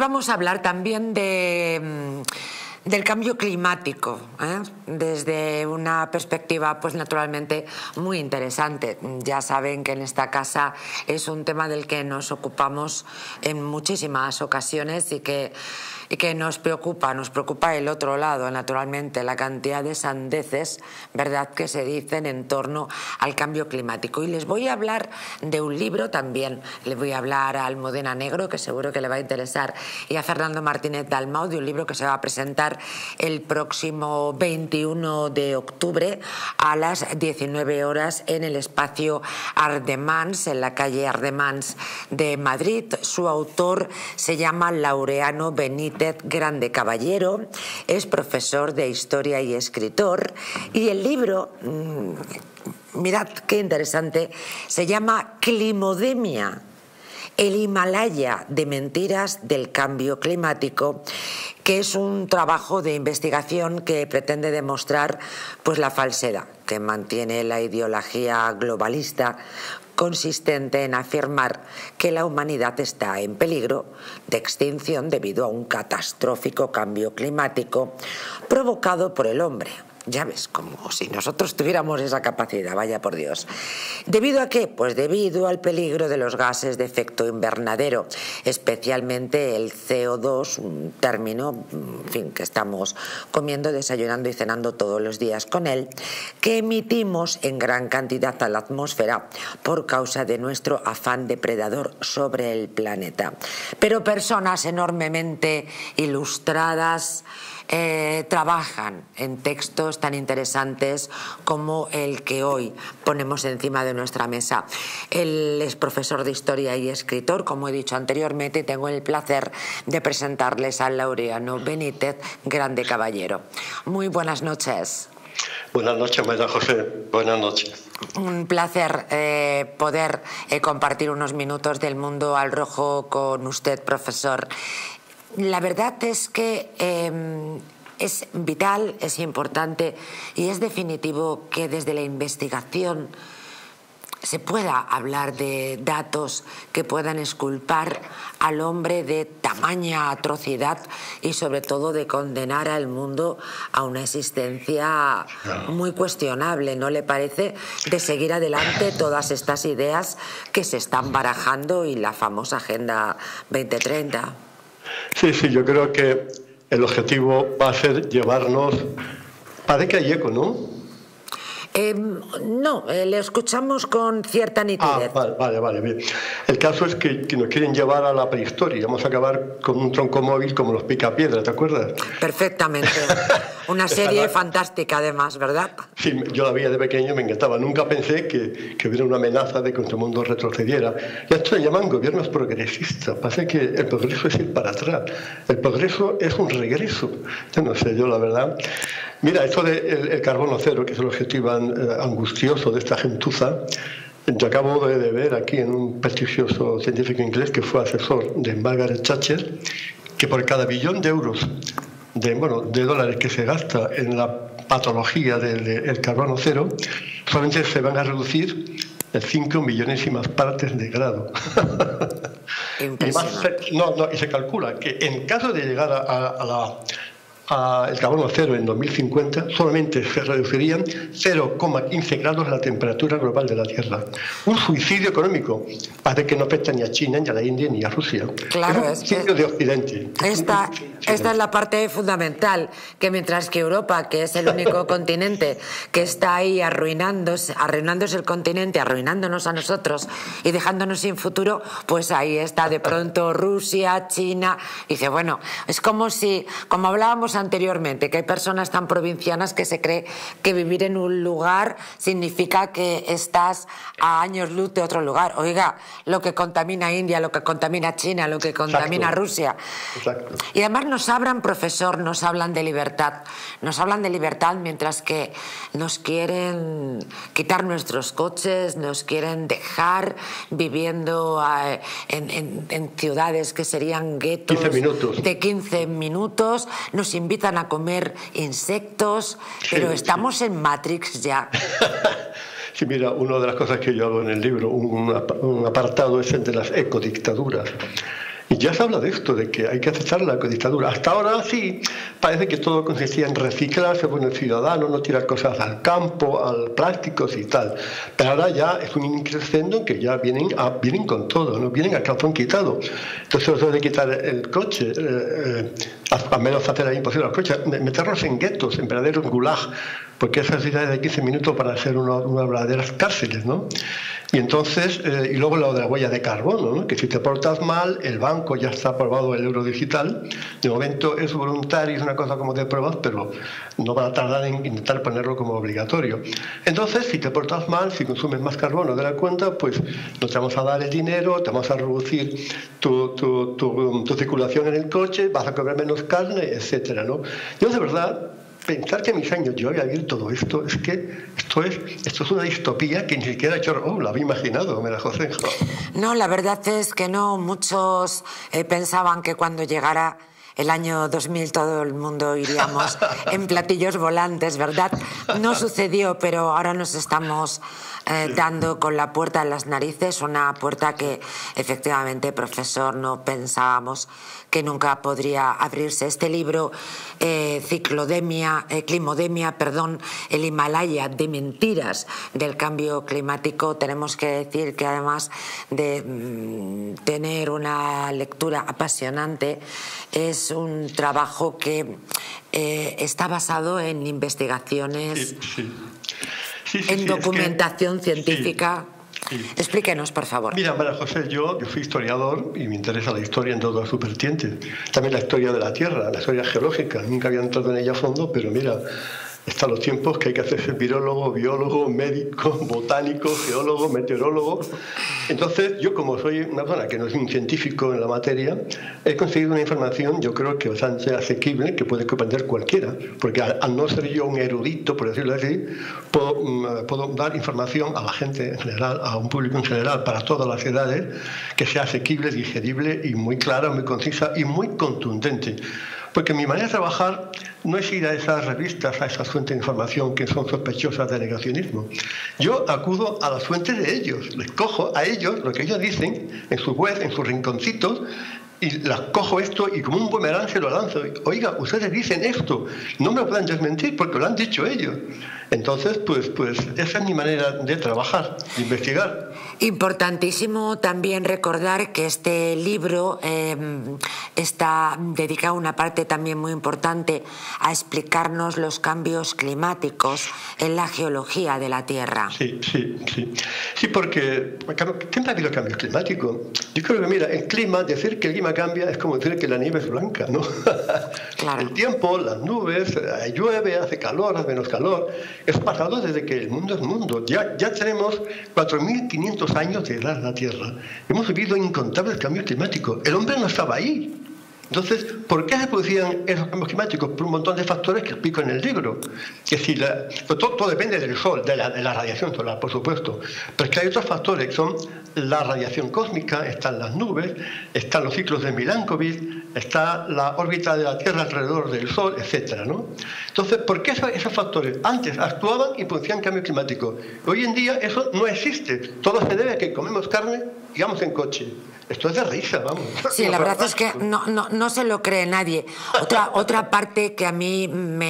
vamos a hablar también del cambio climático, desde una perspectiva, pues naturalmente, muy interesante. Ya saben que en esta casa es un tema del que nos ocupamos en muchísimas ocasiones y que nos preocupa el otro lado, naturalmente, la cantidad de sandeces, ¿verdad?, que se dicen en torno al cambio climático. Y les voy a hablar de un libro también. Les voy a hablar a Almudena Negro, que seguro que le va a interesar, y a Fernando Martínez Dalmau, de un libro que se va a presentar el próximo 21 de octubre a las 19 horas en el espacio Ardemans, en la calle Ardemans de Madrid. Su autor se llama Laureano Benítez Grande Caballero, es profesor de historia y escritor, y el libro, mirad qué interesante, se llama Climodemia, el Himalaya de mentiras del cambio climático, que es un trabajo de investigación que pretende demostrar, pues, la falsedad que mantiene la ideología globalista, consistente en afirmar que la humanidad está en peligro de extinción debido a un catastrófico cambio climático provocado por el hombre. Ya ves, como si nosotros tuviéramos esa capacidad, vaya por Dios. ¿Debido a qué? Pues debido al peligro de los gases de efecto invernadero, especialmente el CO2, un término, en fin, que estamos comiendo, desayunando y cenando todos los días con él, que emitimos en gran cantidad a la atmósfera por causa de nuestro afán depredador sobre el planeta. Pero personas enormemente ilustradas trabajan en textos tan interesantes como el que hoy ponemos encima de nuestra mesa. Él es profesor de historia y escritor, como he dicho anteriormente, y tengo el placer de presentarles a Laureano Benítez Grande Caballero. Muy buenas noches. Buenas noches, María José. Buenas noches. Un placer poder compartir unos minutos del mundo al rojo con usted, profesor. La verdad es que es vital, es importante y es definitivo que desde la investigación se pueda hablar de datos que puedan exculpar al hombre de tamaña atrocidad y sobre todo de condenar al mundo a una existencia muy cuestionable, ¿no le parece?, de seguir adelante todas estas ideas que se están barajando y la famosa Agenda 2030. Sí, yo creo que el objetivo va a ser llevarnos... Parece que hay eco, ¿no? No, le escuchamos con cierta nitidez. Vale, bien. El caso es que nos quieren llevar a la prehistoria. Vamos a acabar con un tronco móvil como los Picapiedras, ¿te acuerdas? Perfectamente. Una serie fantástica, además, ¿verdad? Sí, yo la veía de pequeño, me encantaba. Nunca pensé que hubiera una amenaza de que nuestro mundo retrocediera. Y a esto le llaman gobiernos progresistas. Pasa que el progreso es ir para atrás. El progreso es un regreso. Yo no sé, la verdad... Mira, esto del carbono cero, que es el objetivo angustioso de esta gentuza, yo acabo de ver aquí en un prestigioso científico inglés que fue asesor de Margaret Thatcher, que por cada billón de euros, de dólares que se gasta en la patología del carbono cero, solamente se van a reducir 5 millonésimas partes de grado. Y se calcula que en caso de llegar el carbono cero en 2050, solamente se reducirían 0,15 grados la temperatura global de la Tierra. Un suicidio económico, para que no afecta ni a China, ni a la India, ni a Rusia. Claro, es un suicidio de Occidente. Esta es la parte fundamental, que mientras que Europa, que es el único continente que está ahí arruinándose el continente, arruinándonos a nosotros y dejándonos sin futuro, pues ahí está de pronto Rusia, China. Dice, bueno, es como hablábamos anteriormente, que hay personas tan provincianas que se cree que vivir en un lugar significa que estás a años luz de otro lugar. Oiga, lo que contamina India, lo que contamina China, lo que contamina Rusia. Exacto. Y además nos hablan de libertad. Nos hablan de libertad mientras que nos quieren quitar nuestros coches, nos quieren dejar viviendo en ciudades que serían guetos 15 minutos. de 15 minutos, nos invitan a comer insectos, pero estamos en Matrix ya. Sí, mira, una de las cosas que yo hago en el libro, un apartado es el de las ecodictaduras. Y ya se habla de esto, de que hay que aceptar la dictadura. Hasta ahora sí, parece que todo consistía en reciclar, ser buen ciudadano, no tirar cosas al campo, al plásticos y tal. Pero ahora ya es un increscendo que ya vienen con todo, ¿no? Vienen a calzón quitado. Entonces eso de quitar el coche, al menos hacer imposible los coches, meterlos en guetos, en verdaderos gulag, porque esas ciudades de 15 minutos para ser unas verdaderas cárceles, ¿no? Y entonces, y luego lo de la huella de carbono, ¿no? Que si te portas mal, el banco ya está aprobado el euro digital. De momento es voluntario, es una cosa como de pruebas, pero no van a tardar en intentar ponerlo como obligatorio. Entonces, si te portas mal, si consumes más carbono de la cuenta, pues no te vamos a dar el dinero, te vamos a reducir tu circulación en el coche, vas a comer menos carne, etcétera, ¿no? Yo de verdad, pensar que a mis años yo había visto todo esto, es que esto es una distopía que ni siquiera yo lo había imaginado, María José. No, la verdad es que no. Muchos pensaban que cuando llegara el año 2000 todo el mundo iríamos en platillos volantes, ¿verdad? No sucedió, pero ahora nos estamos dando con la puerta en las narices, una puerta que efectivamente, profesor, no pensábamos que nunca podría abrirse. Este libro, Climodemia, el Himalaya de mentiras del cambio climático, tenemos que decir que además de tener una lectura apasionante, es un trabajo que está basado en investigaciones, en documentación científica. Sí. Explíquenos, por favor. Mira, María José, yo soy historiador y me interesa la historia en todas sus vertientes. También la historia de la Tierra, la historia geológica. Nunca había entrado en ella a fondo, pero mira, están los tiempos que hay que hacerse virólogo, biólogo, médico, botánico, geólogo, meteorólogo. Entonces, yo como soy una persona que no es un científico en la materia, he conseguido una información, yo creo que bastante asequible, que puede comprender cualquiera, porque al no ser yo un erudito, por decirlo así, puedo dar información a la gente en general, a un público en general, para todas las edades, que sea asequible, digerible y muy clara, muy concisa y muy contundente. Porque mi manera de trabajar no es ir a esas revistas, a esas fuentes de información que son sospechosas de negacionismo. Yo acudo a las fuentes de ellos, les cojo a ellos lo que ellos dicen en su web, en sus rinconcitos, y las cojo esto y como un bumerán se lo lanzo. Oiga, ustedes dicen esto, no me lo pueden desmentir porque lo han dicho ellos. Entonces, pues esa es mi manera de trabajar, de investigar. Importantísimo también recordar que este libro está dedicado una parte también muy importante a explicarnos los cambios climáticos en la geología de la Tierra. Sí, porque siempre ha habido cambios climáticos. Yo creo que, mira, el clima, decir que el clima cambia es como decir que la nieve es blanca, ¿no? Claro. El tiempo, las nubes, llueve, hace calor, hace menos calor. Es pasado desde que el mundo es mundo. Ya tenemos 4.500 años de edad en la Tierra. Hemos vivido incontables cambios climáticos. El hombre no estaba ahí. Entonces, ¿por qué se producían esos cambios climáticos? Por un montón de factores que explico en el libro. Que si todo depende del Sol, de la radiación solar, por supuesto. Pero es que hay otros factores que son la radiación cósmica, están las nubes, están los ciclos de Milankovitch, está la órbita de la Tierra alrededor del Sol, etcétera, ¿no? Entonces, ¿por qué esos factores antes actuaban y producían cambios climáticos? Hoy en día eso no existe. Todo se debe a que comemos carne y vamos en coche. Esto es de risa, vamos. Sí, la verdad es que no se lo cree nadie. Otra parte que a mí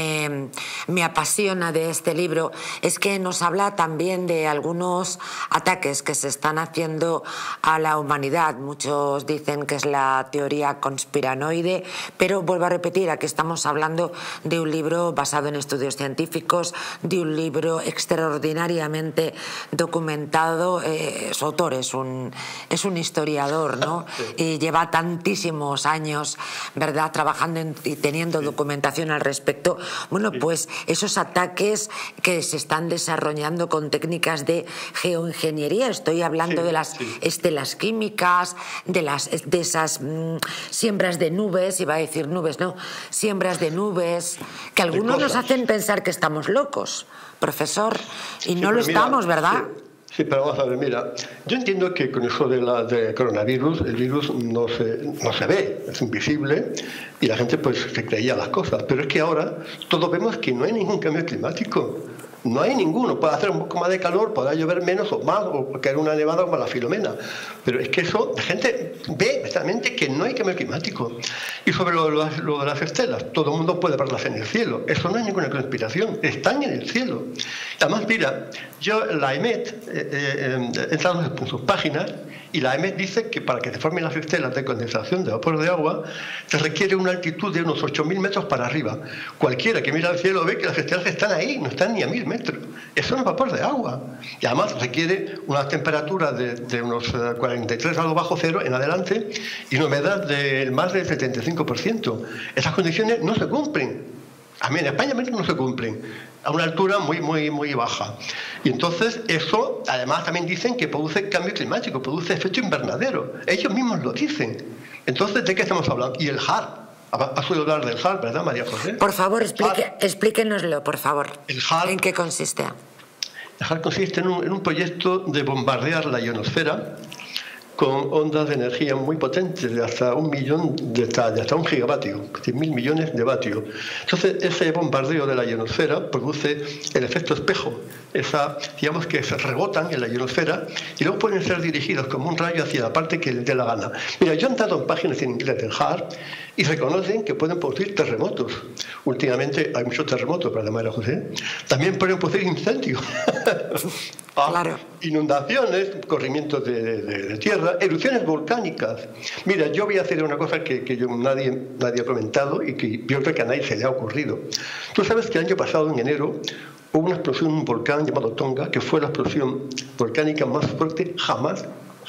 me apasiona de este libro es que nos habla también de algunos ataques que se están haciendo a la humanidad. Muchos dicen que es la teoría conspiranoide, pero vuelvo a repetir, aquí estamos hablando de un libro basado en estudios científicos, de un libro extraordinariamente documentado. Su autor es un historiador, ¿no? Y lleva tantísimos años, ¿verdad?, trabajando y teniendo documentación al respecto. Bueno, pues esos ataques que se están desarrollando con técnicas de geoingeniería, estoy hablando de las estelas químicas, de esas siembras de nubes, iba a decir nubes, no, siembras de nubes, que algunos nos hacen pensar que estamos locos, profesor, y no lo estamos, ¿verdad? Sí, pero vamos a ver, mira, yo entiendo que con eso de coronavirus, el virus no se ve, es invisible, y la gente pues se creía las cosas, pero es que ahora todos vemos que no hay ningún cambio climático. No hay ninguno. Puede hacer un poco más de calor, podrá llover menos o más, o caer una nevada como la Filomena. Pero es que eso, la gente ve exactamente que no hay cambio climático. Y sobre lo de las estelas, todo el mundo puede verlas en el cielo. Eso no es ninguna conspiración, están en el cielo. Además, mira, yo la EMET he entrado en sus páginas, y la EMET dice que para que se formen las estelas de condensación de vapor de agua se requiere una altitud de unos 8.000 metros para arriba. Cualquiera que mira al cielo ve que las estelas están ahí, no están ni a 1.000 metros. Eso no es vapor de agua. Y además requiere una temperatura de unos 43 grados bajo cero en adelante y una humedad de más del 75%. Esas condiciones no se cumplen. A mí en España no se cumplen, a una altura muy baja. Y entonces eso, además también dicen que produce cambio climático, produce efecto invernadero. Ellos mismos lo dicen. Entonces, ¿de qué estamos hablando? Y el HARP. ¿Has oído hablar del HARP, verdad, María José? Por favor, explíquenoslo, por favor. El HARP, ¿en qué consiste? El HARP consiste en un proyecto de bombardear la ionosfera con ondas de energía muy potentes, de hasta 1 millón de hasta 1 gigavatio, 100.000 millones de vatios. Entonces, ese bombardeo de la ionosfera produce el efecto espejo. Digamos que se rebotan en la ionosfera y luego pueden ser dirigidos como un rayo hacia la parte que les dé la gana. Mira, yo he entrado en páginas en inglés del HARP y reconocen que pueden producir terremotos. Últimamente hay muchos terremotos, ¿verdad, María José? También pueden producir incendios. Claro. Inundaciones, corrimientos de tierra, erupciones volcánicas. Mira, yo voy a hacer una cosa que nadie ha comentado y que yo creo que a nadie se le ha ocurrido. Tú sabes que el año pasado, en enero, hubo una explosión en un volcán llamado Tonga, que fue la explosión volcánica más fuerte jamás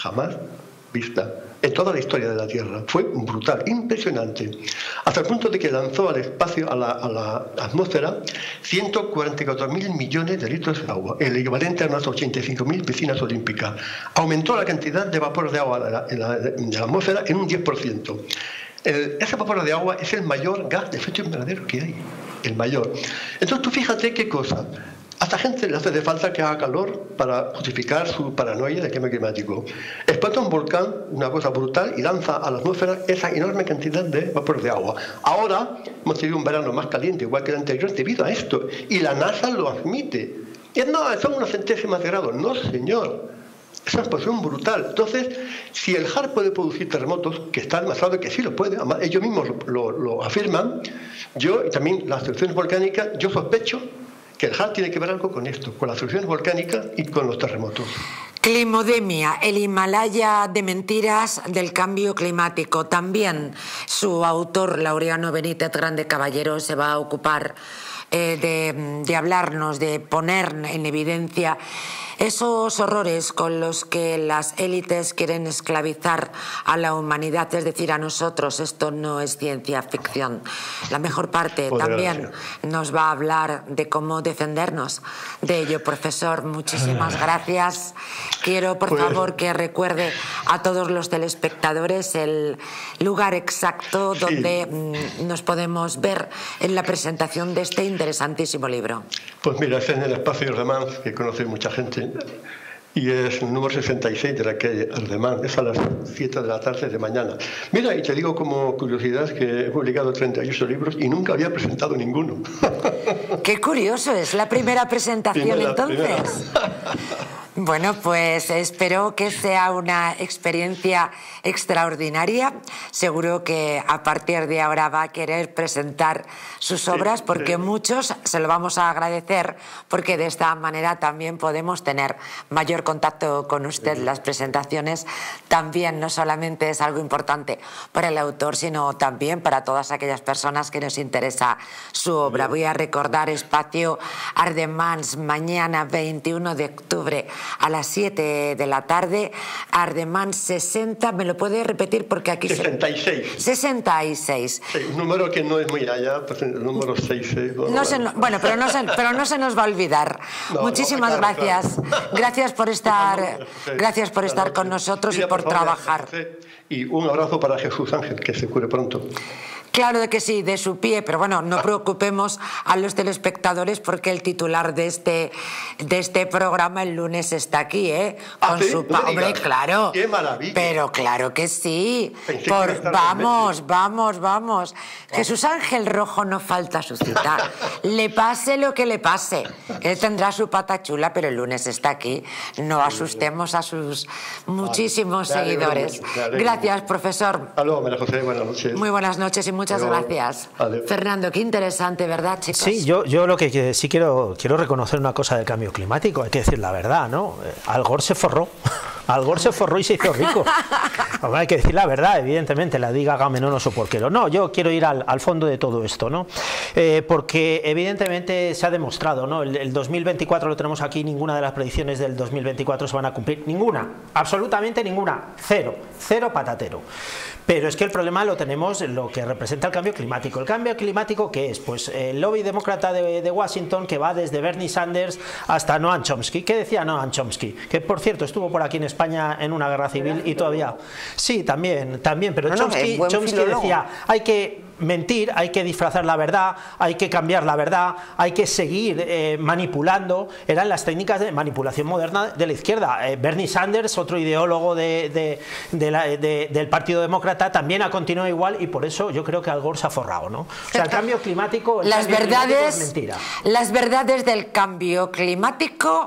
vista en toda la historia de la Tierra. Fue brutal, impresionante, hasta el punto de que lanzó al espacio, a la atmósfera, 144.000 millones de litros de agua, el equivalente a unas 85.000 piscinas olímpicas. Aumentó la cantidad de vapor de agua en la atmósfera en un 10%. Ese vapor de agua es el mayor gas de efecto invernadero que hay, el mayor. Entonces tú fíjate qué cosa. A esta gente le hace de falta que haga calor para justificar su paranoia del cambio climático. Explota un volcán, una cosa brutal, y lanza a la atmósfera esa enorme cantidad de vapor de agua. Ahora hemos tenido un verano más caliente, igual que el anterior, debido a esto. Y la NASA lo admite. Y no, son unas centésimas de grado. No, señor. Es una explosión brutal. Entonces, si el HARP puede producir terremotos, que está demostrado que sí lo puede, además, ellos mismos lo afirman, y también las erupciones volcánicas, yo sospecho que el HARP tiene que ver algo con esto, con las erupciones volcánicas y con los terremotos. Climodemia, el Himalaya de mentiras del cambio climático. También su autor, Laureano Benítez Grande Caballero, se va a ocupar de hablarnos, de poner en evidencia esos horrores con los que las élites quieren esclavizar a la humanidad, es decir, a nosotros. Esto no es ciencia ficción. La mejor parte también nos va a hablar de cómo defendernos de ello. Profesor, muchísimas gracias. Quiero, por favor, que recuerde a todos los telespectadores el lugar exacto donde nos podemos ver en la presentación de este interesantísimo libro. Pues mira, es en el Espacio Ardemans, que conoce mucha gente, y es el número 66 de la calle Ardemans. Es a las 7 de la tarde de mañana. Mira, y te digo como curiosidad que he publicado 38 libros y nunca había presentado ninguno. ¡Qué curioso! Es la primera presentación entonces. Bueno, pues espero que sea una experiencia extraordinaria. Seguro que a partir de ahora va a querer presentar sus obras, porque muchos se lo vamos a agradecer, porque de esta manera también podemos tener mayor contacto con usted. Las presentaciones también no solamente es algo importante para el autor, sino también para todas aquellas personas que nos interesa su obra. Voy a recordar Espacio Ardemans, mañana 21 de octubre a las 7 de la tarde, Ardemans 60, ¿me lo puede repetir? Porque aquí 66. 66. Sí, un número que no es muy allá, pues el número 66. Bueno, pero no se nos va a olvidar. Muchísimas gracias. Claro. Gracias por estar con nosotros y por trabajar. Y un abrazo para Jesús Ángel, que se cure pronto. Claro que sí, de su pie, pero bueno, no preocupemos a los telespectadores porque el titular de este programa el lunes está aquí, ¿eh? Con ¿sí? su Hombre, claro. ¡Qué maravilla! Pero claro que sí. Vamos. Jesús Ángel Rojo no falta a su cita. Le pase lo que le pase. Él tendrá su pata chula, pero el lunes está aquí. No asustemos a sus muchísimos seguidores. Gracias, profesor. Hasta luego, María José, buenas noches. Muy buenas noches y muchas gracias. Fernando, qué interesante, ¿verdad, chicos? Sí, yo lo que sí quiero reconocer una cosa del cambio climático, hay que decir la verdad, ¿no? Al Gore se forró. Al Gore se forró y se hizo rico. Hombre, hay que decir la verdad, evidentemente, la diga Agamenón o Soporquero. No, yo quiero ir al fondo de todo esto, ¿no? Porque evidentemente se ha demostrado, ¿no? El 2024 lo tenemos aquí, ninguna de las predicciones del 2024 se van a cumplir, ninguna, absolutamente ninguna, cero patatero. Pero es que el problema lo tenemos en lo que representa el cambio climático. ¿El cambio climático qué es? Pues el lobby demócrata de Washington, que va desde Bernie Sanders hasta Noam Chomsky. ¿Qué decía Noam Chomsky? Que, por cierto, estuvo por aquí en España en una guerra civil y todavía... Sí, también, pero Chomsky decía, hay que mentir, hay que disfrazar la verdad, hay que cambiar la verdad, hay que seguir manipulando. Eran las técnicas de manipulación moderna de la izquierda. Bernie Sanders, otro ideólogo del Partido Demócrata, también ha continuado igual, y por eso yo creo que Al Gore se ha forrado, ¿no? O sea, el cambio climático, es mentira. Las verdades del cambio climático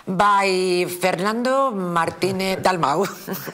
by Fernando Martínez Dalmau.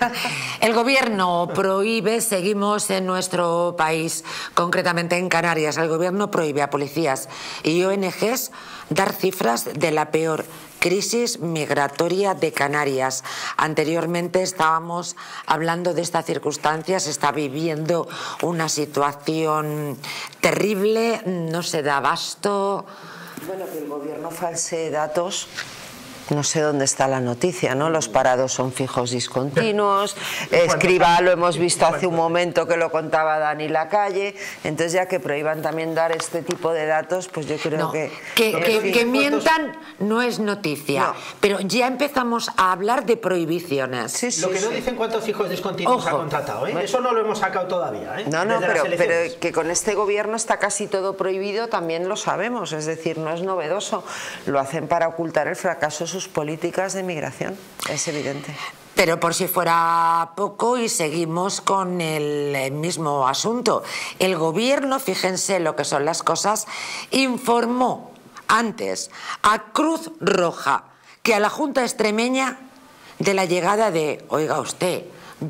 El gobierno prohíbe, seguimos en nuestro país, concretamente en Canarias, el gobierno prohíbe a policías y ONGs dar cifras de la peor crisis migratoria de Canarias. Anteriormente estábamos hablando de esta circunstancia, se está viviendo una situación terrible, no se da abasto. Bueno, que el gobierno falsee datos. No sé dónde está la noticia, ¿no? Los parados son fijos discontinuos. Escriba, lo hemos visto hace un momento que lo contaba Dani Lacalle. Entonces, ya que prohíban también dar este tipo de datos, pues yo creo que mientan no es noticia. No. Pero ya empezamos a hablar de prohibiciones. Sí, lo que no dicen cuántos fijos discontinuos ha contratado, ¿eh? Eso no lo hemos sacado todavía, ¿eh? No, pero que con este gobierno está casi todo prohibido, también lo sabemos. Es decir, no es novedoso. Lo hacen para ocultar el fracaso de sus políticas de migración, es evidente. Pero por si fuera poco, y seguimos con el mismo asunto, el gobierno, fíjense lo que son las cosas, informó antes a Cruz Roja que a la Junta Extremeña de la llegada de, oiga usted,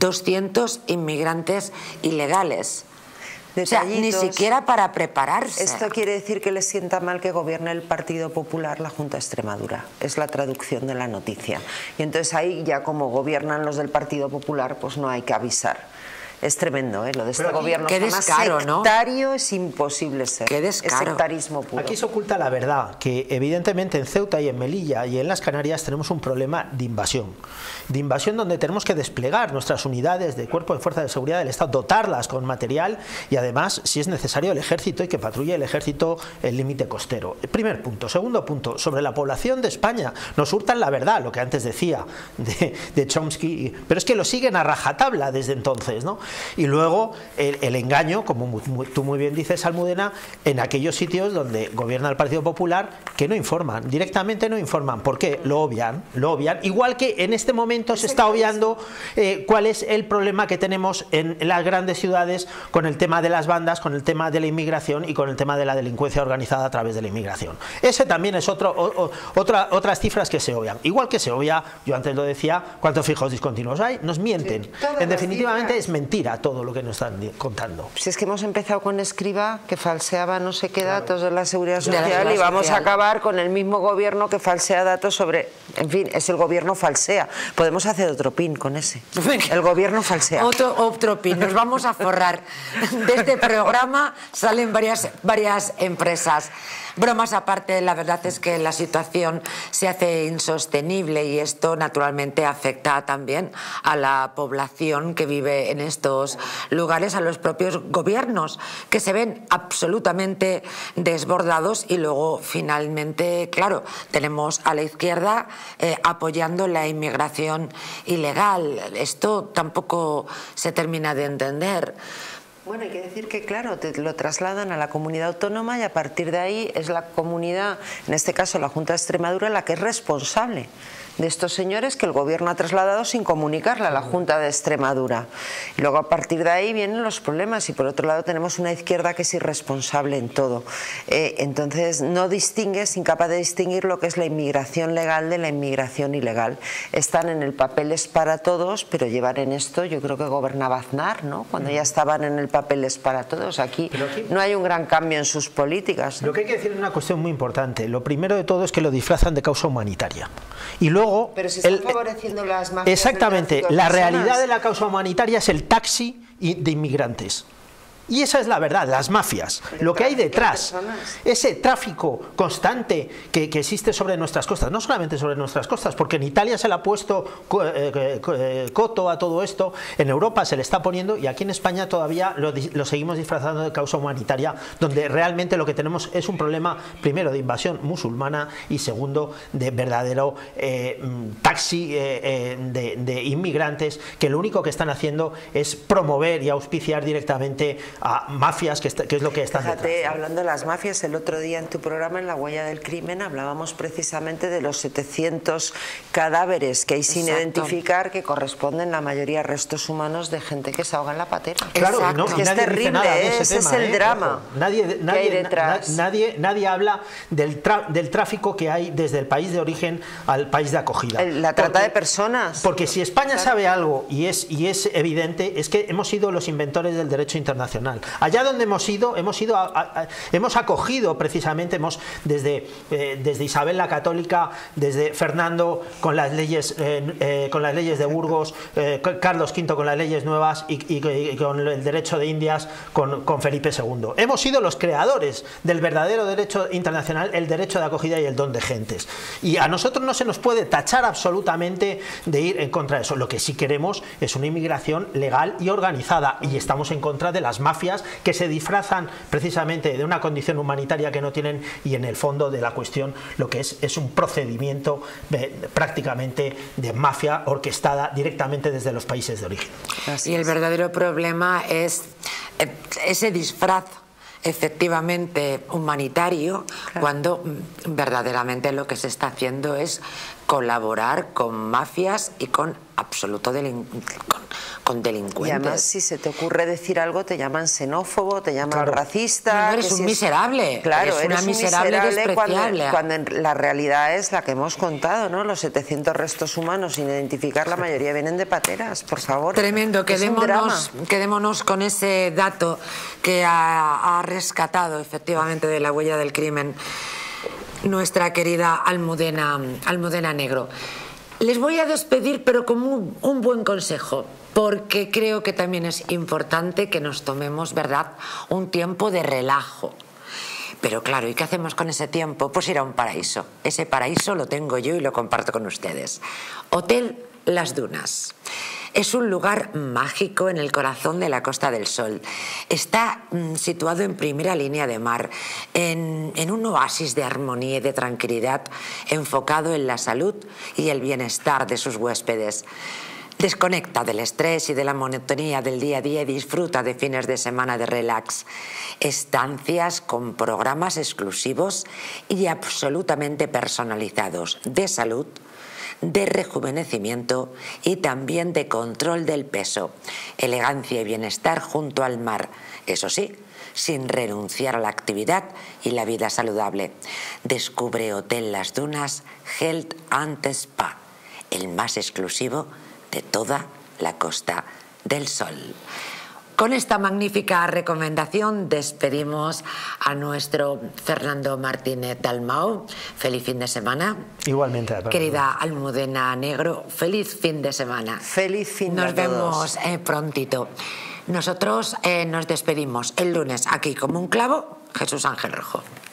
200 inmigrantes ilegales. O sea, ni siquiera para prepararse. Esto quiere decir que les sienta mal que gobierne el Partido Popular la Junta de Extremadura. Es la traducción de la noticia. Y entonces ahí, ya como gobiernan los del Partido Popular, pues no hay que avisar. Es tremendo, ¿eh? Lo de este gobierno. Qué descaro, ¿no? Sectario es imposible ser. Qué descaro. Es sectarismo puro. Aquí se oculta la verdad, que evidentemente en Ceuta y en Melilla y en las Canarias tenemos un problema de invasión. De invasión donde tenemos que desplegar nuestras unidades de cuerpo de fuerza de seguridad del Estado, dotarlas con material y además, si es necesario, el ejército, y que patrulle el ejército el límite costero. Primer punto. Segundo punto, sobre la población de España. Nos hurtan la verdad, lo que antes decía de Chomsky, pero es que lo siguen a rajatabla desde entonces, ¿no? Y luego el engaño, como tú muy bien dices, Almudena, en aquellos sitios donde gobierna el Partido Popular, que no informan, directamente no informan. ¿Por qué? Lo obvian, igual que en este momento se está obviando cuál es el problema que tenemos en las grandes ciudades con el tema de las bandas, con el tema de la inmigración y con el tema de la delincuencia organizada a través de la inmigración. Ese también es otras cifras que se obvian. Igual que se obvia, yo antes lo decía, cuántos fijos discontinuos hay, nos mienten. Sí, definitivamente es mentira todo lo que nos están contando. Si es que hemos empezado con Escriba, que falseaba no sé qué datos de la Seguridad Social, y vamos a acabar con el mismo gobierno que falsea datos sobre... En fin, es el gobierno falsea. Podemos hacer otro pin con ese. El gobierno falsea. Otro pin. Nos vamos a forrar. De este programa salen varias empresas. Bromas aparte, la verdad es que la situación se hace insostenible y esto naturalmente afecta también a la población que vive en estos lugares, a los propios gobiernos, que se ven absolutamente desbordados, y luego finalmente, claro, tenemos a la izquierda apoyando la inmigración ilegal. Esto tampoco se termina de entender. Bueno, hay que decir que, claro, te lo trasladan a la comunidad autónoma y a partir de ahí es la comunidad, en este caso la Junta de Extremadura, la que es responsable de estos señores que el gobierno ha trasladado sin comunicarle a la Junta de Extremadura. Y luego a partir de ahí vienen los problemas y por otro lado tenemos una izquierda que es irresponsable en todo. Entonces no distingue, es incapaz de distinguir lo que es la inmigración legal de la inmigración ilegal. Están en el papeles para todos, pero llevar en esto, yo creo que gobernaba Aznar, ¿no? Cuando ya estaban en el papeles para todos. Aquí no hay un gran cambio en sus políticas, ¿no? Lo que hay que decir es una cuestión muy importante. Lo primero de todo es que lo disfrazan de causa humanitaria. Y luego pero se están favoreciendo las mafias. Exactamente, la realidad de la causa humanitaria es el taxi de inmigrantes. Y esa es la verdad, las mafias, lo que hay detrás, ese tráfico constante que existe sobre nuestras costas, no solamente sobre nuestras costas, porque en Italia se le ha puesto coto a todo esto, en Europa se le está poniendo y aquí en España todavía lo seguimos disfrazando de causa humanitaria, donde realmente lo que tenemos es un problema, primero, de invasión musulmana y segundo, de verdadero taxi de inmigrantes que lo único que están haciendo es promover y auspiciar directamente a mafias, que es lo que están detrás. Fíjate, hablando de las mafias, el otro día en tu programa, en La Huella del Crimen, hablábamos precisamente de los 700 cadáveres que hay sin identificar, que corresponden la mayoría a restos humanos de gente que se ahoga en la patera. Claro, no, es que es terrible, ese es el drama que hay detrás. Nadie habla del tráfico que hay desde el país de origen al país de acogida. La trata de personas. Porque si España sabe algo, y es evidente, es que hemos sido los inventores del derecho internacional. Allá donde hemos acogido precisamente, desde Isabel la Católica, desde Fernando con las leyes de Burgos, Carlos V con las leyes nuevas y con el derecho de Indias con Felipe II. Hemos sido los creadores del verdadero derecho internacional, el derecho de acogida y el don de gentes. Y a nosotros no se nos puede tachar absolutamente de ir en contra de eso. Lo que sí queremos es una inmigración legal y organizada, y estamos en contra de las mafias que se disfrazan precisamente de una condición humanitaria que no tienen, y en el fondo de la cuestión lo que es un procedimiento prácticamente de mafia orquestada directamente desde los países de origen. Y el verdadero problema es ese disfraz efectivamente humanitario, claro, cuando verdaderamente lo que se está haciendo es colaborar con mafias y con absoluto con delincuentes. Y además, si se te ocurre decir algo, te llaman xenófobo, te llaman racista. No, eres un miserable. Claro, eres una miserable despreciable. Cuando la realidad es la que hemos contado, ¿no? Los 700 restos humanos sin identificar, la mayoría vienen de pateras, por favor. Tremendo, quedémonos con ese dato que ha rescatado efectivamente de La Huella del Crimen nuestra querida Almudena Negro. Les voy a despedir, pero con un buen consejo, porque creo que también es importante que nos tomemos, ¿verdad?, un tiempo de relajo. Pero claro, ¿y qué hacemos con ese tiempo? Pues ir a un paraíso. Ese paraíso lo tengo yo y lo comparto con ustedes. Hotel Las Dunas. Es un lugar mágico en el corazón de la Costa del Sol. Está situado en primera línea de mar, en un oasis de armonía y de tranquilidad, enfocado en la salud y el bienestar de sus huéspedes. Desconecta del estrés y de la monotonía del día a día y disfruta de fines de semana de relax. Estancias con programas exclusivos y absolutamente personalizados de salud, de rejuvenecimiento y también de control del peso, elegancia y bienestar junto al mar, eso sí, sin renunciar a la actividad y la vida saludable. Descubre Hotel Las Dunas Health and Spa, el más exclusivo de toda la Costa del Sol. Con esta magnífica recomendación despedimos a nuestro Fernando Martínez Dalmau. Feliz fin de semana. Igualmente. Querida Almudena Negro, feliz fin de semana. Feliz fin de semana. Nos vemos prontito. Nosotros nos despedimos el lunes aquí como un clavo, Jesús Ángel Rojo.